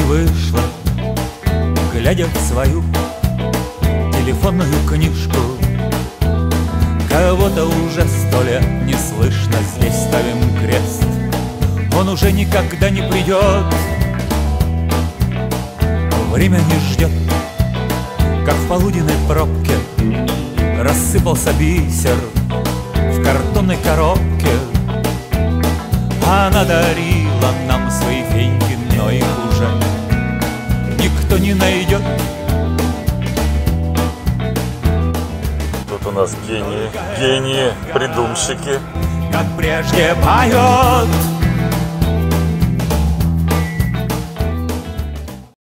вышла, глядя в свою телефонную книжку. Кого-то уже 100 лет не слышно, здесь ставим крест. Он уже никогда не придет, время не ждет. Как в полуденной пробке рассыпался бисер в картонной коробке. Она дарила нам свои феньки, но их уже никто не найдет. Тут у нас гении, придумщики. Как прежде поет